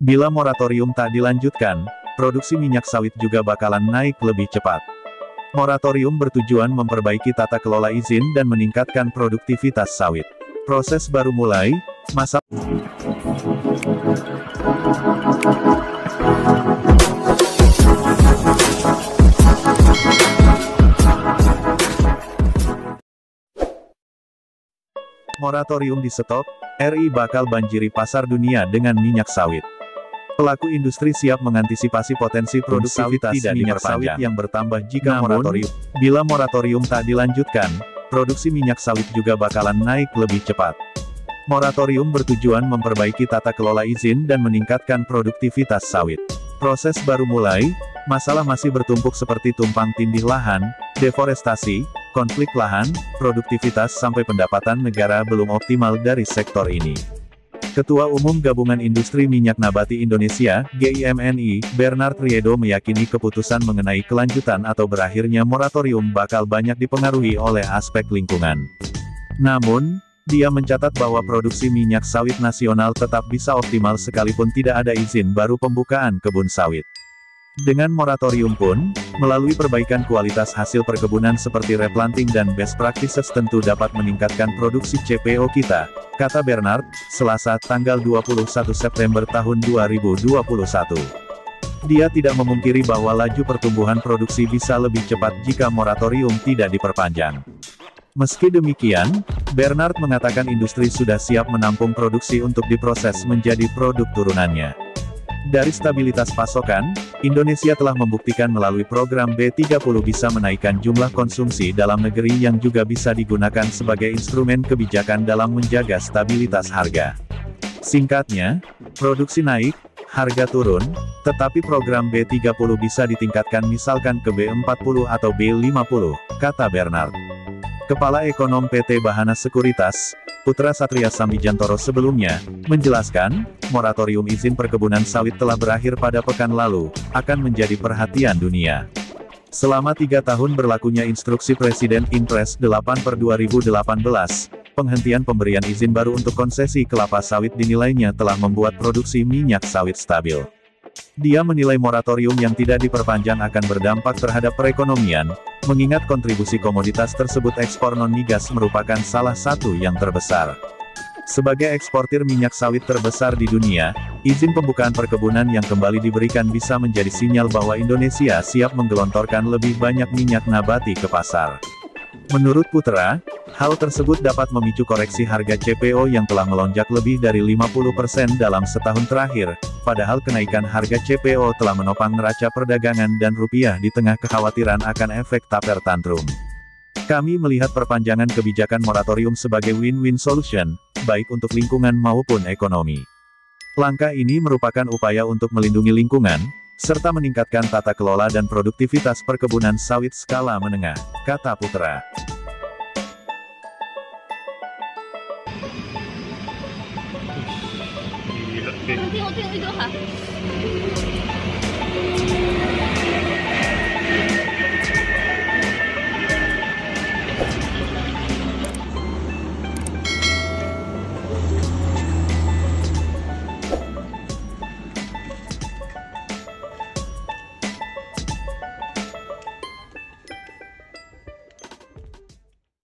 Bila moratorium tak dilanjutkan, produksi minyak sawit juga bakalan naik lebih cepat. Moratorium bertujuan memperbaiki tata kelola izin dan meningkatkan produktivitas sawit. Proses baru mulai, masa moratorium di stop, RI bakal banjiri pasar dunia dengan minyak sawit. Pelaku industri siap mengantisipasi potensi produktivitas minyak sawit yang bertambah jika bila moratorium tak dilanjutkan, produksi minyak sawit juga bakalan naik lebih cepat. Moratorium bertujuan memperbaiki tata kelola izin dan meningkatkan produktivitas sawit. Proses baru mulai, masalah masih bertumpuk seperti tumpang tindih lahan, deforestasi, konflik lahan, produktivitas sampai pendapatan negara belum optimal dari sektor ini. Ketua Umum Gabungan Industri Minyak Nabati Indonesia, GIMNI, Bernard Riedo meyakini keputusan mengenai kelanjutan atau berakhirnya moratorium bakal banyak dipengaruhi oleh aspek lingkungan. Namun, dia mencatat bahwa produksi minyak sawit nasional tetap bisa optimal sekalipun tidak ada izin baru pembukaan kebun sawit. Dengan moratorium pun, melalui perbaikan kualitas hasil perkebunan seperti replanting dan best practices tentu dapat meningkatkan produksi CPO kita, kata Bernard, Selasa, tanggal 21 September tahun 2021. Dia tidak memungkiri bahwa laju pertumbuhan produksi bisa lebih cepat jika moratorium tidak diperpanjang. Meski demikian, Bernard mengatakan industri sudah siap menampung produksi untuk diproses menjadi produk turunannya. Dari stabilitas pasokan, Indonesia telah membuktikan melalui program B30 bisa menaikkan jumlah konsumsi dalam negeri yang juga bisa digunakan sebagai instrumen kebijakan dalam menjaga stabilitas harga. Singkatnya, produksi naik, harga turun, tetapi program B30 bisa ditingkatkan misalkan ke B40 atau B50, kata Bernard. Kepala Ekonom PT Bahana Sekuritas, Putra Satria Sambijantoro sebelumnya, menjelaskan, moratorium izin perkebunan sawit telah berakhir pada pekan lalu, akan menjadi perhatian dunia. Selama 3 tahun berlakunya instruksi Presiden Impres 8/2018, penghentian pemberian izin baru untuk konsesi kelapa sawit dinilainya telah membuat produksi minyak sawit stabil. Dia menilai moratorium yang tidak diperpanjang akan berdampak terhadap perekonomian, mengingat kontribusi komoditas tersebut ekspor non-migas merupakan salah satu yang terbesar. Sebagai eksportir minyak sawit terbesar di dunia, izin pembukaan perkebunan yang kembali diberikan bisa menjadi sinyal bahwa Indonesia siap menggelontorkan lebih banyak minyak nabati ke pasar. Menurut Putra, hal tersebut dapat memicu koreksi harga CPO yang telah melonjak lebih dari 50% dalam setahun terakhir, padahal kenaikan harga CPO telah menopang neraca perdagangan dan rupiah di tengah kekhawatiran akan efek taper tantrum. Kami melihat perpanjangan kebijakan moratorium sebagai win-win solution, baik untuk lingkungan maupun ekonomi. Langkah ini merupakan upaya untuk melindungi lingkungan, serta meningkatkan tata kelola dan produktivitas perkebunan sawit skala menengah, kata Putra. Tengok itu,